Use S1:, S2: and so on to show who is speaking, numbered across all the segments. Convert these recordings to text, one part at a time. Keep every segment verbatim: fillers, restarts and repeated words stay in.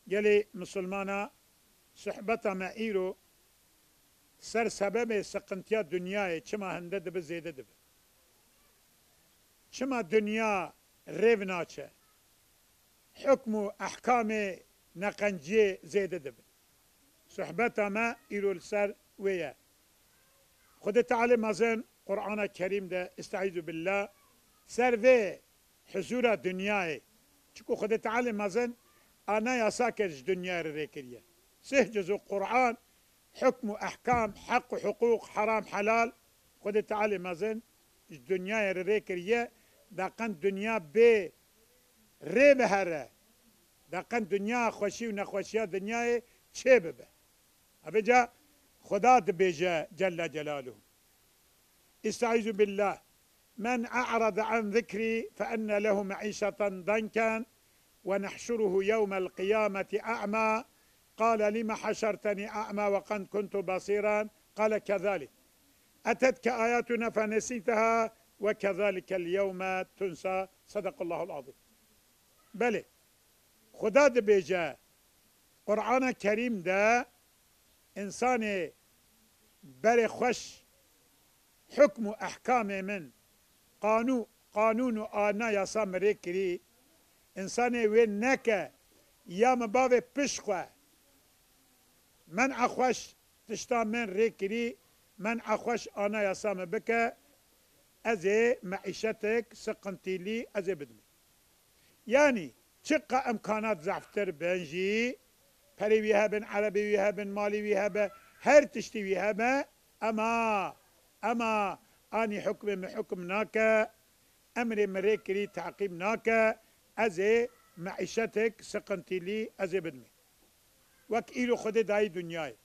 S1: gelê Müslümana sohbeta me îro ser sebebê sıkıntıya dünyayê çima hinde dibe zêde dibe. Çima dünya rêv naçe, hukm û ehkamê neqenciyê zêde dibe. Sohbeta me îro li ser wê ye. Xwedê Tealê mezin Qur'ana Kerîm de estaizu billah ser vê huzura dünyayê. Çikû Xwedê Tealê mezin ana yasa kir ji dünyayê re rêkiriye. Sih cizû Qur'an hukm û ehkam, hek û hukûq, heram helal Xwedê Tealê mezin ji dünyayê re rêkiriye. Daqin dünya bê rê bihere. Daqin dünya xweşî û nexweşiya dünyayê çê bibe. Eveca Xuda dibêje Celle Celaluhu. Estaizu billah. Men a'rada an zikri fe enne lehu me'işeten danken ve nehşuruhu yevmel kıyameti a'ma. Kâle lime haşerteni a'ma ve kad kuntu basiran. Kâle kezalik. Etetke ayatuna fe nesiteha ve kezalikel yevme tunsa. Sadakallahul azim. Beli. Xuda dibêje Kur'an-ı Kerim'de insanê berê xweş hukm û ehkamê min qanû qanûn û ana yasa min rê kirî, insanê wê neke ya min bavê piş xwe men'a xweş tişta min rê kirî, men'a xweş ana yasa min bike, ez ê meîşetek sıkıntîlî ez ê bidim. Yani çiqa imkanat zeftir bin jî perê wî hebin, erebê wî hebin, malî wî hebe, her tiştî wî hebe, ema ema anî hukmê min hukm nake, emrê min rê kirî teqîb nake, ez ê meîşetek sıkıntîlî ez ê bidimê. Wek îro Xwedê dayî dünyayê.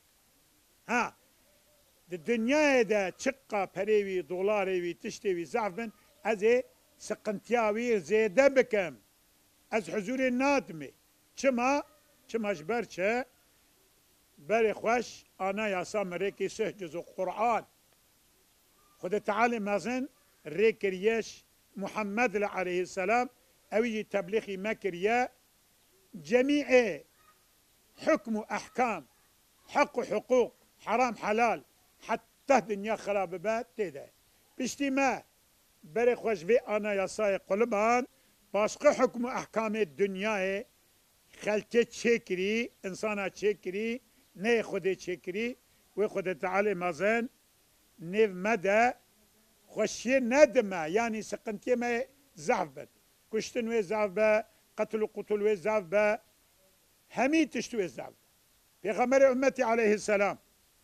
S1: Ha, di dünyayê de çiqa perê wî, dolarê wî, tiştê wî zef bin, ez ê sıkıntıya wî zêde bikim. Ez huzurê nadimê. Çima? Çima ji ber çi? Berê xweş ana yasa min rê kir sih cizû Qur'an. Xwedê Tealê mezin rê kiriye Muhammed li aleyhisselam, ew jî teblîxî me kiriye cemî'ê hukm û ehkam, hek û hukûq, heram helal, heta dünya xirab bibe têde. Piştî me berê xweş vê ana yasayê quluban, başqa hukm û ehkamê dünyayê xelkê çêkirî, insana çêkirî, neyê Xwedê çêkirî, wê Xwedê Tealê mezin nêv me de xweşiyê nedime, yani sıkıntiyê me zef bin. Kuştin wê zef be, qetil û qutul wê zef be, hemî tişt wê zef be. Peygamberê ümmetî aleyhisselam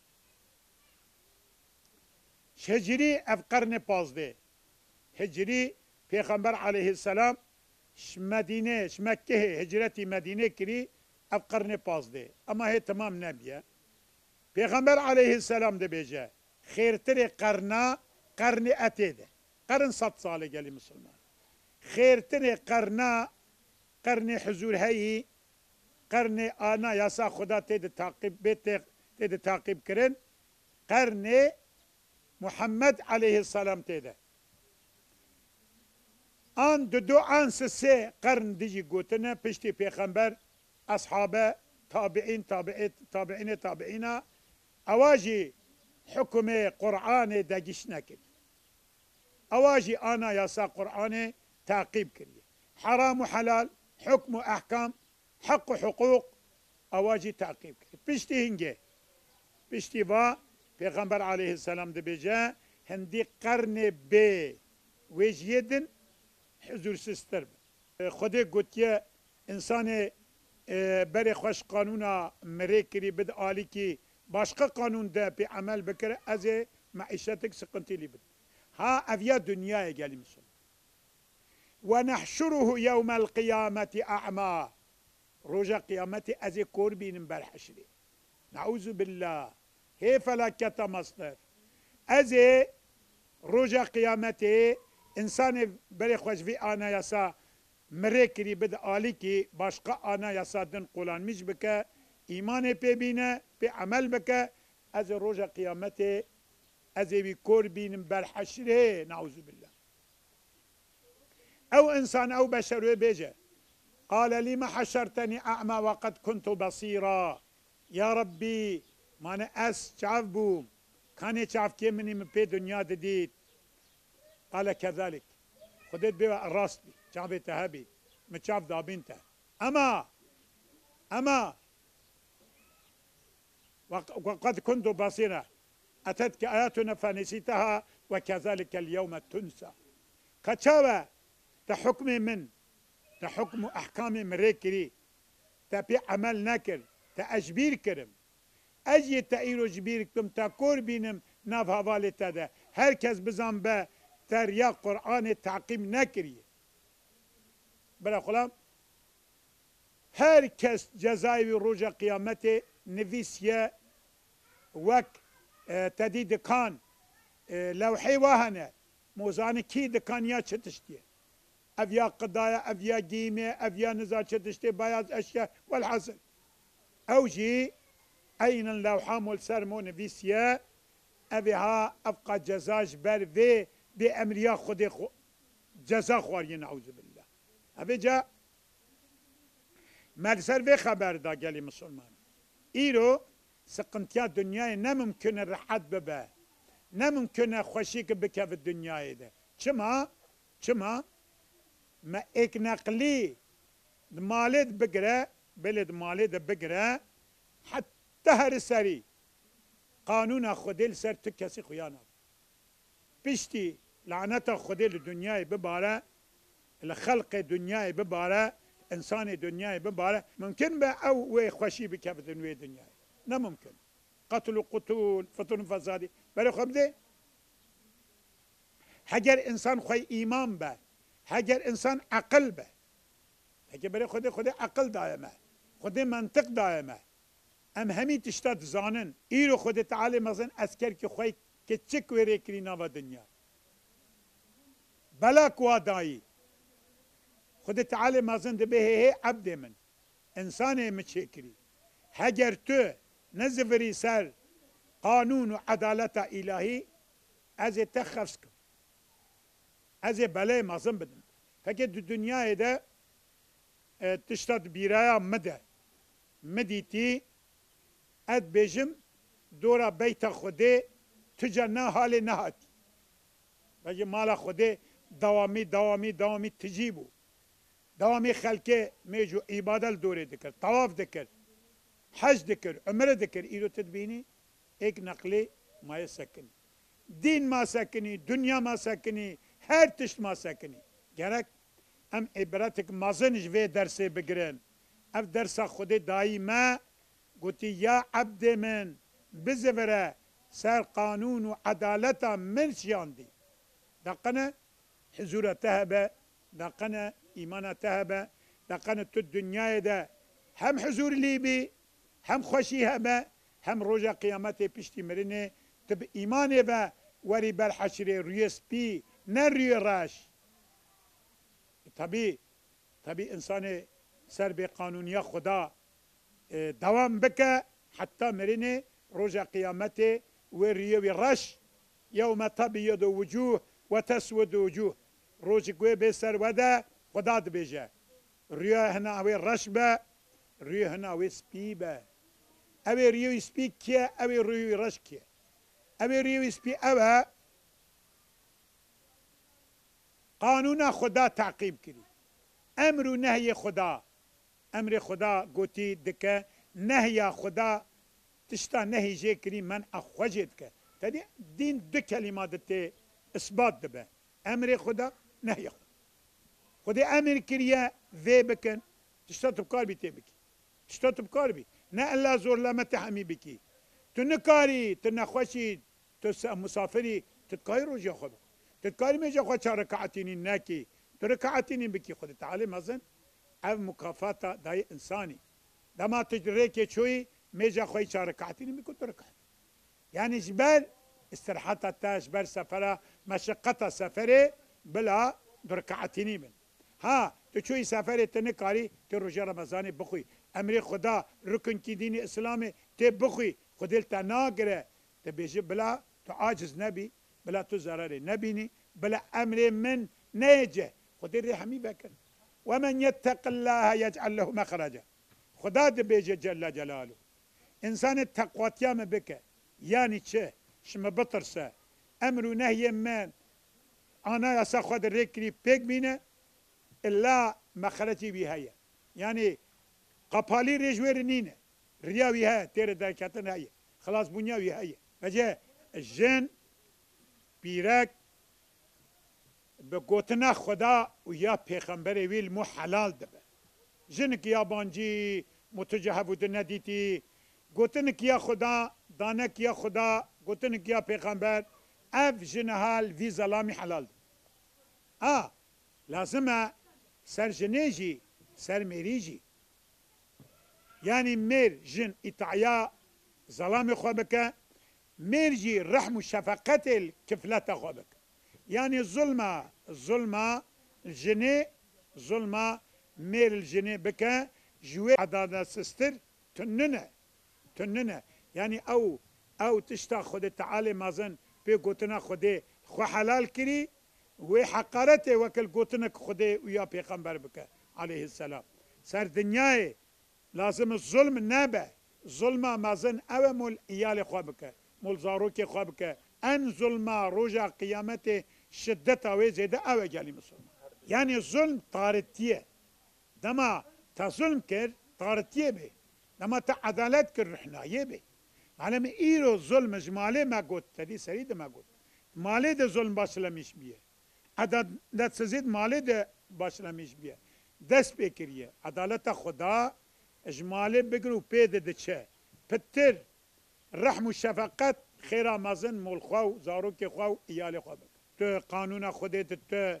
S1: hicrî ev qernê pazdê. Hicrî Peygamber aleyhisselam ş Medîne, ş Mekkehê hicretî Medîne kirî ev qernê pazdê. Ama hê temam nebiye. Peygamber aleyhisselam dibêje xêrtirê qerna qernê etê de. Qern sed salê gelî Müslüman. Xêrtirê qerna qernê huzur heyî, qernê ana yasa Xuda tê de taqîb bê tê de taqîb kirin, qernê Muhammed aleyhisselam tê de. An du du an sê qern dijî gotine piştî Peygamber ashabe tabi'in tabi'in tabi'in tabi'ina ewa jî hukmê Qur'anê de giş nekir. Ewa jî ana yasa Qur'anê taqîb kiriye. Heram û helal, hukm û ehkam, hek û hukûq ewa jî taqîb kiriye. Piştî hingê, piştî va Peygamber aleyhisselam dibêje hindî qernê bê wê jî yê din huzursiztir be. Xwedê gotiye insanê berê xweş qanûna min rê kirî bid alî kî başqa qanûn de pê emel bikire, ez ê meîşetek sıkıntîlî bidim. Ha ev ya dünyayê gelî Müslüman. Ve nehşuruhu yevmel kıyameti a'ma. Roja kıyametê ez ê kor bînim ber heşrê. Neûzu billah. Hê felaketa mastir. Ez ê roja kıyametê insanê berê xweş vê ana yasa min rê kirî bide alî kî başqa ana yasa din qolanmış bike, îmanê pê bîne, pê emel bike, ez ê roja kıyametê ez ê wî kor bînim ber heşrê. Neûzu billah. Ew insan ew beşer wê bêje قال لم حشرتني أعمى وقد كنت بصيرا يا ربي ما أنا أس شاف بوم كان شاف كي مني من بي دنيا ديد قال كذلك خدت بي الراس بي شافي تهبي ما شاف دابينته أما أما وقد كنت بصيرا أتتك آياتنا فنسيتها وكذلك اليوم تنسى كتشاوى تحكم من تحكم أحكام مريكري تبي عمل نكر تأجبير كرم أجي تأيرو جبيركم تكور بينم ناف هوالي تدا هركز بزن با تريا قرآن تعقيم نكري بلا خلام هركز جزاي روجا قيامته نفيسيا وك اه تديد كان اه لوحي واهنه موزاني كي دكان يا تشتيه أفيا قضايا أفيا قيمة أفيا نزال تشتي بياض أشياء والحسن أوجي أين اللوحة مول سرمون فيسيا أبيها أبقى جزاج برفي بأمريا خدي خو جزا خواري نعوذ بالله أبي جاء مرسر في خبر دا قالي مسلمان إيرو سقنتيا دنياي نممكن الرحات ببا نممكن خوشيك بك في الدنيا ده كما كما ما اك نقلي مالد بقرا بلد مالد بقرا حتى هرسري قانون خدل سر تكسي خيانة بشتي لعنة خدل الدنيا ببارة الخلق الدنيا ببارة انسان الدنيا ببارة ممكن با او وي خوشي بكبد الدنيا لا ممكن قتل قتول فتن فسادي بل خبده هجر انسان خوي ايمان با هجر انسان عقل به هجر برای خود خود عقل دائمه خود منطق دائمه ام همین تشتاد زانن ایرو خود تعالی مزن اسکر که خوی که چک ویره کری نوا دنیا بلا کوا دایی خود تعالی مزن ده به عبد من انسان مچکری هجر تو نزفری سر قانون و عدالت الهی از تخفس کن از بله مازن بدن فکر دنیای ده تشتاد بیرایا مده مدیتی اد بیجم دورا بیت خوده تجنه حال نهات بگه مال خوده دوامی دوامی دوامی تجیبو دوامی خلکه میجو عبادت دوره دکر طواف دکر حج دکر عمره دکر ایرو تدبینی ایک نقلی ما سکنی دین ما سکنی دنیا ما سکنی هر تشت ما سکنی گرک ام عبرتك مازنج في درسي بقرن اف درس خودي دايما قلت يا عبد من بزفرة سر قانون وعدالة من شياندي دقنا حزورة تهبة دقنا إيمانة تهبة دقنا الدنيا ده هم حزور ليبي هم خوشي هبة هم رجا قيامته بيشتي مرنه تب إيمانه با وري بالحشر ريس بي نري راش طبيعي طبيعي إنسان سر بقانونية خدا دوام بك حتى مرنه رجع قيامته وريوي رش يوم تبيض وجوه وتسود وجوه روج قوي بسر ودا خدا دبيجا ريا هنا اوي رشبة ريا هنا اوي سبيبة اوي ريو سبي كيا اوي ريو رش كيا اوي ريو سبي اوه قانون خدا تعقیب کری امر و نهی خدا امر خدا گوتی دکه نهی خدا تشتا نهی جه کری من اخوجد که تدی دین دو کلمات دته اثبات دبه امر خدا نهی خدا خدا امر کریه ذی بکن تشتا تبکار بی تی بکی تشتا تبکار بی نه الله زور لمت حمی بکی تو نکاری تو نخوشی تو مسافری تتکاری رو جه خدا تذكاري ميجا خو ركعتين ناكي ركعتين بكي خد تعالي مزن او مكافاتا داي انساني دما تجريكي شوي ميجا خو ركعتين بكو تركع يعني جبال استراحتا تا جبال سفرة مشقتا سفرة بلا ركعتين من ها تشوي سفرة تنكاري ترجع رمضاني بخوي امري خدا ركن كي ديني اسلامي تبخوي خدلتا ناقرة تبيجي بلا تعاجز نبي بلا تو ضرر نبینی بلا امر من نیجه خودی ری همی بکن ومن يتق الله يجعل له مخرجا خدا دبيجه جل جلاله انسان تقواتيام بك يعني چه شما بطرسه امر و نهي من انا يسا خود ريكري بيك بينه الا مخرجي بهايه يعني قبالي رجوير نينه رياوي ها تير دايكاتن هايه خلاص بنياوي هايه فجاه الجن بيرك بقوتنا خدا ويا پیغمبر ويل مو حلال دبه جنك يا بانجي متجهب ودنديتي قوتنك يا خدا دانك يا خدا قوتنك يا پیغمبر اف جنهال في ظلامي حلال اه لازم سر جنيجي سر ميريجي يعني مير جن اتعيا ظلام خوابك ميرجي رحم وشفقة الكفلات خوابك يعني الظلمة الظلمة الجني ظلمة مير الجني بك جوي عدادة سستر تننا تننا يعني او او تشتا خود تعالي مازن بي قوتنا خودي خو حلال كري وحقارته وكل قوتنك خودي ويا پیغمبر بك عليه السلام سر دنياي لازم الظلم نابه ظلمه مازن او مول ايال خوابك مول زاروك خوابك ان ظلمه روجا قيامته شدته وزيده او جالي مسلم يعني الظلم طارتيه دما تظلم كر طارتيه به دما تعدالت كر رحنايه به علم ايرو ظلم جماله ما قلت تدي سريد ما قلت ماله ده ظلم باشلمش بيه عدالت سزيد ماله ده باشلمش بيه دست بكريه عدالت خدا اجماله بگرو پیده ده چه پتر رحم و شفقت خیره مازن مول خواو زاروک خواو ایال خواو بکن تو قانون خودت تو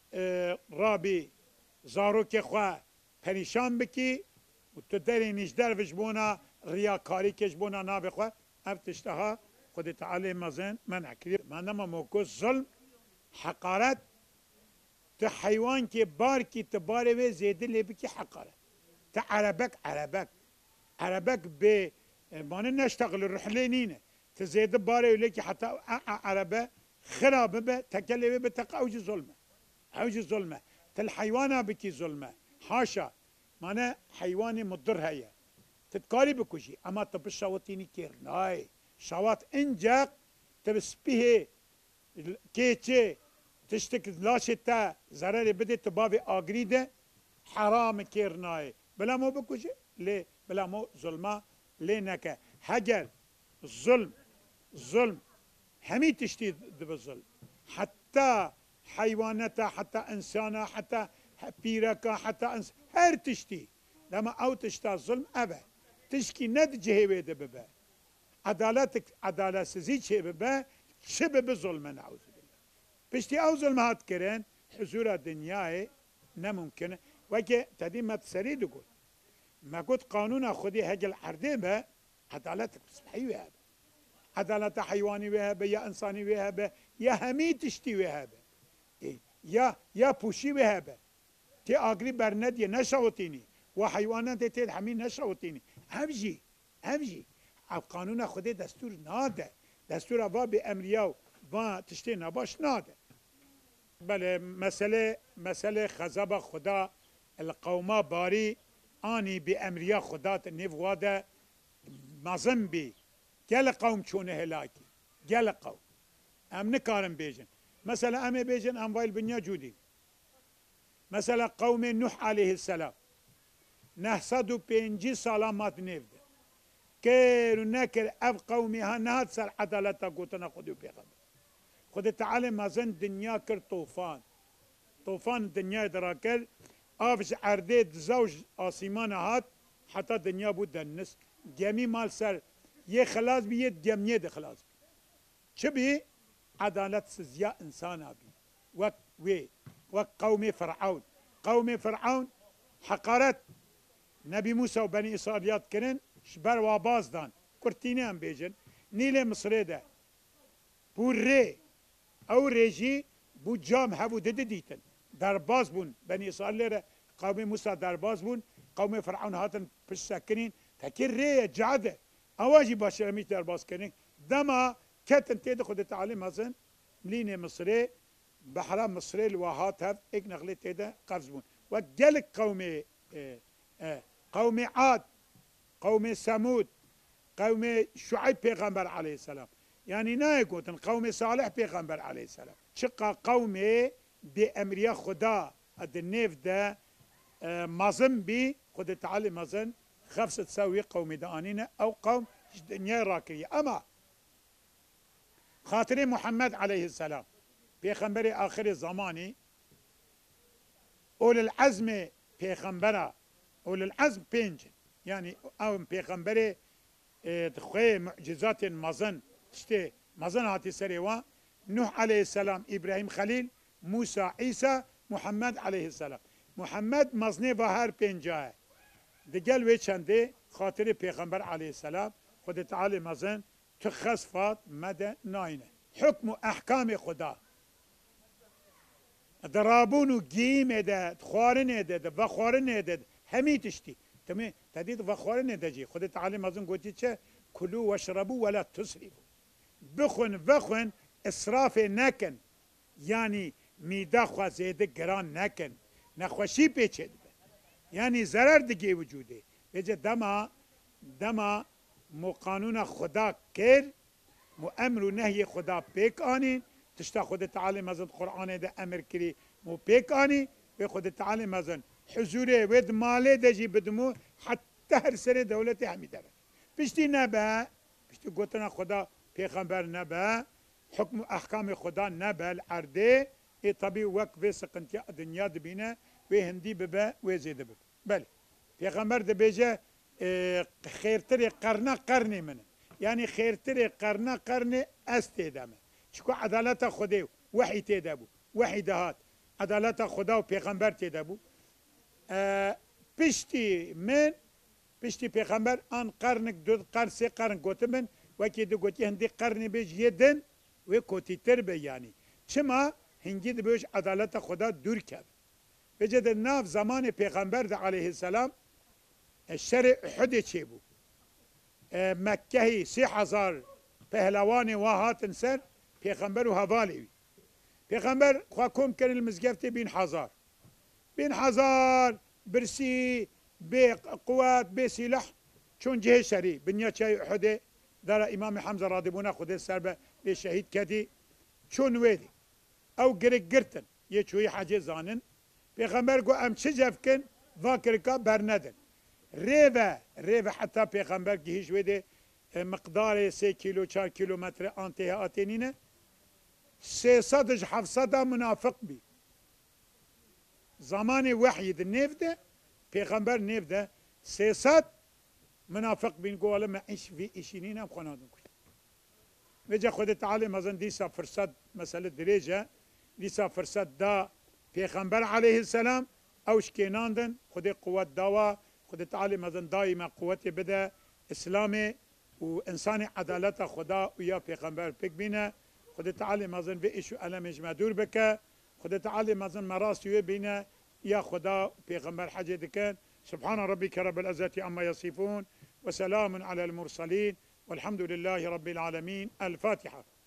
S1: رابی زاروک خواه پریشان بکی و تو دری نجدر وجبونا ریاکاری کشبونا ناب خواه افتشتها خود تعالی مازن منع کرد مانما موکو ظلم حقارت تو حیوان که بار کی تباره و زیده لی بکی حقارت تعربك عربك عربك ب ما نشتغل الرحله نينه تزيد باري ولك حتى عربه خراب به تكلم بتقوج ظلمه اوج ظلمه الحيوانه بكي ظلمه حاشا معناه حيواني مضر هي تتكاري بكوشي اما تبشوتيني كير ناي شوات انجاق تبسبيه كيتشي تشتك لاشتا زرار بدي تبابي اغريده حرام كير ناي بلا مو بكوشي ليه بلا مو ظلمه لينك هجر الظلم الظلم همي تشتي بالظلم حتى حيوانات حتى انسانه حتى بيركا حتى انس هر تشتي لما او تشتا الظلم ابا تشكي ند جهوي دببا عدالتك عدالة سزيد شي ببا شبه بظلم نعوذ بالله بشتي او ظلمات كرين حضور الدنيا نممكن وكي تدي ما تسري تقول ما قلت قانون خدي هجل حردي به عدالتك صحيح وهذا عدالة حيواني وهذا يا انساني وهذا يا همي تشتي وهذا إيه؟ يا يا بوشي وهذا تي اغري برند يا نشوتيني وحيوانات تي همي نشوتيني همجي همجي قانون خدي دستور ناده دستور باب امرياو با تشتي نباش ناده بله مسألة مسألة خزابة خدا القوما باري اني بامريا خدات نيفواده مازن بي قال قوم شونه هلاكي قال قوم ام نكارم بيجن مثلا ام بيجن ام وايل بنيا جودي مثلا قوم نوح عليه السلام نهصدو بينجي سلامات نيفده كيرو نكر اف قومي ها نهات سر عدالتا قوتنا خدو بيغمبر خد تعالى مازن دنيا كر طوفان طوفان الدنيا دراكر افش عرديد زوج آسيمان هات حتى دنيا بود دنس جميع مال سر يه خلاص بي يه جميع ده خلاص بي چه بي عدالت سزيا انسان بي وك وي وك قوم فرعون قوم فرعون حقارت نبي موسى وبني اسرائيل كرن شبر واباز دان كرتيني هم بيجن نيل مصر ده بو ري او ريجي بو جام هبو دد ديتن درباز بون بني اسرائيل قوم موسى درباز بون قوم فرعون هاتن پش ساكنين تكير ري جعده اواجي باشرميش درباز كنين دما كتن تيد خد تعليم هزن مليني مصري بحرام مصري الواهات هف اك نغلي تيدا قفز بون وقلق قوم قوم عاد قوم ثمود قوم شعيب پیغمبر علیه السلام یعنی نه گوتن قوم صالح پیغمبر علیه السلام چقا قوم به امریه خدا اد نیف ده مازن بی خود تعالی مازن خفصت تساوي قوم دانين او قوم دنيا راكية اما خاطر محمد عليه السلام پیغمبر آخر زماني اول العزم پیغمبر اول العزم بينج يعني او پیغمبر دخوي معجزات مازن تشتي مازن هاتي سريوا نوح عليه السلام ابراهيم خليل موسى عيسى محمد عليه السلام محمد مازنه و هر پنجاه دگل و چنده خاطر پیغمبر علیه السلام خود تعالی مازن تو خصفات مده ناینه حکم و احکام خدا درابون و گیم ده خوارن ده و خوارن ده همی تشتی تمام تدید و خوارن ده جی خود تعالی مازن گوتی چه کلو و شربو ولا تسرفو بخون بخون اسراف نکن یعنی میده خوا زیده گران نکن نخوشی پیچه یعنی ضرر دیگه وجوده بجه دما دما مو قانون خدا کر مو امر و نهی خدا پیک آنین تشتا خود تعالی مزن قرآن ده امر کری مو پیک آنی به خود تعالی مزن حضور ود ماله ده جی بدمو حتی هر سر دولت همی داره پشتی نبه پشتی گوتنا خدا پیغمبر نبه حکم و احکام خدا نبه العرده ای طبی وقت سقنتی دنیا دبینه و هندی ببه و زیده ببه بله پیغمبر ده بیجه خیرتر قرنه قرنی منه یعنی خیرتر قرنه قرن است تیدمه چکو عدالت خوده وحی تیده بو وحی دهات عدالت خدا و پیغمبر تیده بو پشتی من پشتی پیغمبر آن قرن دو قرن سه قرن گوته من وکی دو گوتی هندی قرنی بیج یدن و کوتی تر به یعنی چما هنگی ده بیج عدالت خدا دور کرد بجد ناف زمان پیغمبر ده علیه السلام شر احد چه بو مکهی سی هزار پهلوان واهات سر پیغمبر و حوالی پیغمبر خواکم کن المزگفت بین هزار بین هزار برسی به قوات به سلاح چون جه شری بنیا چای احد در امام حمزه رادبونه خود سر به شهید کدی چون ویدی او گرگ گرتن یه چوی حاجه زانن پیغمبر گو ام چه جفکن واکرکا بر ندن ریوه ریوه حتی پیغمبر گیش ویده مقدار سه کیلو چار کیلومتر آنته آتینینه سه صدش هفتصد منافق بی زمان وحی ده نفده پیغمبر نفده سه صد منافق بین گو والا ما ایش وی ایشینینم خونادون کن وجه خود تعالی مزن دیسا فرصت مسئله دریجه دیسا فرصت دا پیغمبر علیه السلام اوش کیناندن خود قوت داوا خود تعالی مزن دائما قوت بده اسلام و انسان عدالت خدا و یا پیغمبر پک بینه خود تعالی مزن و ایشو علمش مدور بکه خود تعالی مزن مراسیو بینه یا خدا پیغمبر حج دکن سبحان ربك رب العزة عما يصفون وسلام على المرسلين والحمد لله رب العالمين الفاتحة